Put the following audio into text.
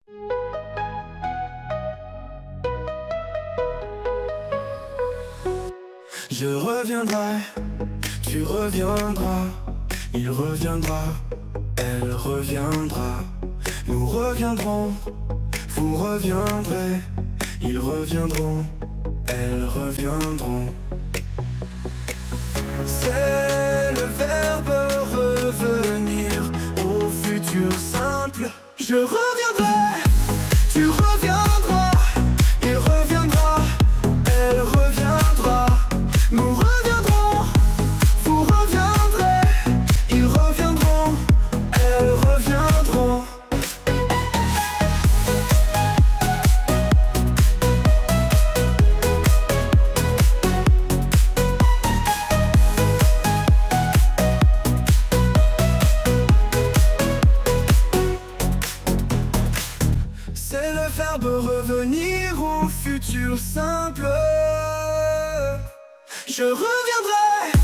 Je reviendrai, tu reviendras, il reviendra, elle reviendra. Nous reviendrons, vous reviendrez, ils reviendront, elles reviendront. C'est le verbe revenir au futur simple. Je reviendrai, tu reviendras, il reviendra, elle reviendra. Nous reviendrons, vous reviendrez, ils reviendront, elles reviendront. C'est le verbe revenir au futur simple. Je reviendrai.